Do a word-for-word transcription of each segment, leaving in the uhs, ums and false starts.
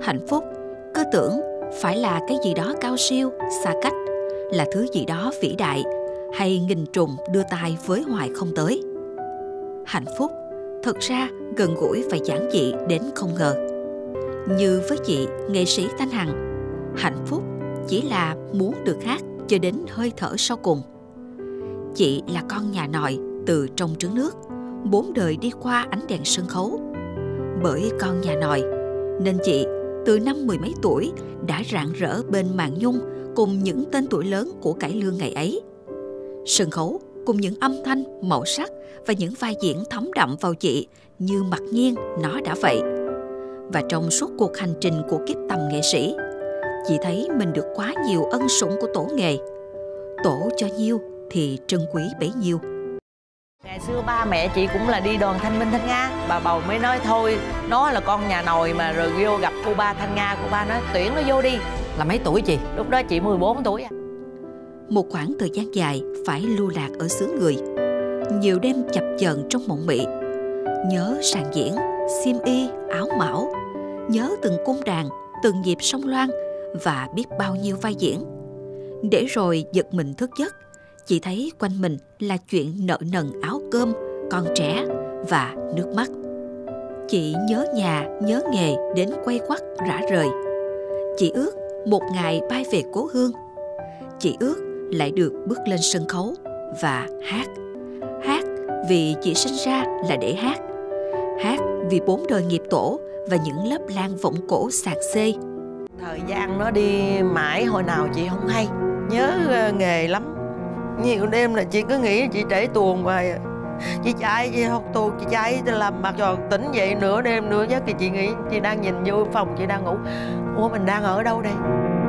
Hạnh phúc cứ tưởng phải là cái gì đó cao siêu, xa cách, là thứ gì đó vĩ đại, hay nghìn trùng đưa tay với hoài không tới. Hạnh phúc thực ra gần gũi và giản dị đến không ngờ. Như với chị, nghệ sĩ Thanh Hằng, hạnh phúc chỉ là muốn được hát cho đến hơi thở sau cùng. Chị là con nhà nòi từ trong trứng nước, bốn đời đi qua ánh đèn sân khấu. Bởi con nhà nòi nên chị từ năm mười mấy tuổi đã rạng rỡ bên màn nhung cùng những tên tuổi lớn của cải lương ngày ấy. Sân khấu cùng những âm thanh, màu sắc và những vai diễn thấm đậm vào chị như mặc nhiên nó đã vậy. Và trong suốt cuộc hành trình của kiếp tầm nghệ sĩ, chị thấy mình được quá nhiều ân sủng của tổ nghề. Tổ cho nhiêu thì trân quý bấy nhiêu. Ngày xưa ba mẹ chị cũng là đi đoàn Thanh Minh Thanh Nga. Bà bầu mới nói thôi, nó là con nhà nòi mà, rồi vô gặp cô ba Thanh Nga. Cô ba nói tuyển nó vô đi. Là mấy tuổi chị? Lúc đó chị mười bốn tuổi. Một khoảng thời gian dài phải lưu lạc ở xứ người, nhiều đêm chập chờn trong mộng mị. Nhớ sàn diễn, xiêm y, áo mão, nhớ từng cung đàn, từng nhịp sông loan và biết bao nhiêu vai diễn. Để rồi giật mình thức giấc, chị thấy quanh mình là chuyện nợ nần áo cơm, con trẻ và nước mắt. Chị nhớ nhà, nhớ nghề đến quay quắt rã rời. Chị ước một ngày bay về cố hương. Chị ước lại được bước lên sân khấu và hát. Hát vì chị sinh ra là để hát. Hát vì bốn đời nghiệp tổ và những lớp lang vọng cổ sạc xê. Thời gian nó đi mãi hồi nào chị không hay. Nhớ nghề lắm. Nhiều đêm là chị cứ nghĩ chị trễ tuồng hoài. Chị chạy, chị học tuồng, chị chạy làm mặc tròn tỉnh dậy nửa đêm nửa giấc thì chị nghĩ chị đang nhìn vô phòng chị đang ngủ. Ủa mình đang ở đâu đây?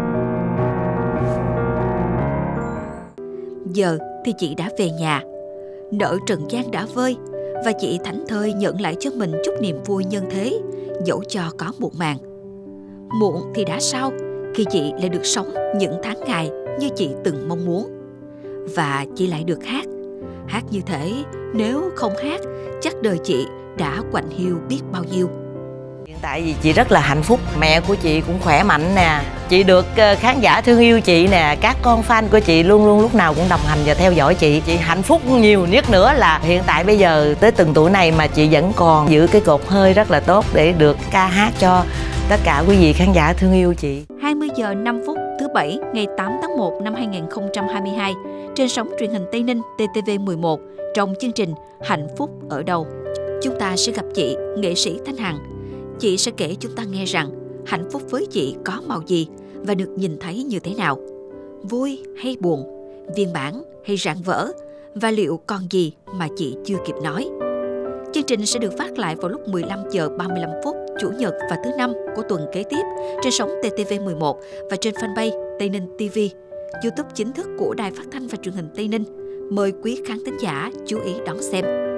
Giờ thì chị đã về nhà, nợ trần gian đã vơi, và chị thảnh thơi nhận lại cho mình chút niềm vui nhân thế, dẫu cho có muộn màng. Muộn thì đã sao khi chị lại được sống những tháng ngày như chị từng mong muốn. Và chị lại được hát. Hát như thế, nếu không hát, chắc đời chị đã quạnh hiu biết bao nhiêu. Hiện tại vì chị rất là hạnh phúc. Mẹ của chị cũng khỏe mạnh nè. Chị được khán giả thương yêu chị nè. Các con fan của chị luôn luôn lúc nào cũng đồng hành và theo dõi chị. Chị hạnh phúc nhiều nhất nữa là hiện tại bây giờ tới từng tuổi này mà chị vẫn còn giữ cái cột hơi rất là tốt để được ca hát cho tất cả quý vị khán giả thương yêu chị. hai mươi giờ năm phút thứ bảy ngày tám tháng một năm hai nghìn không trăm hai mươi hai trên sóng truyền hình Tây Ninh T T V mười một trong chương trình Hạnh phúc ở đâu. Chúng ta sẽ gặp chị, nghệ sĩ Thanh Hằng. Chị sẽ kể chúng ta nghe rằng hạnh phúc với chị có màu gì và được nhìn thấy như thế nào. Vui hay buồn, viên mãn hay rạn vỡ, và liệu còn gì mà chị chưa kịp nói. Chương trình sẽ được phát lại vào lúc mười lăm giờ ba mươi lăm phút Chủ nhật và thứ năm của tuần kế tiếp trên sóng T T V mười một và trên fanpage Tây Ninh ti vi, YouTube chính thức của Đài Phát thanh và Truyền hình Tây Ninh. Mời quý khán thính giả chú ý đón xem.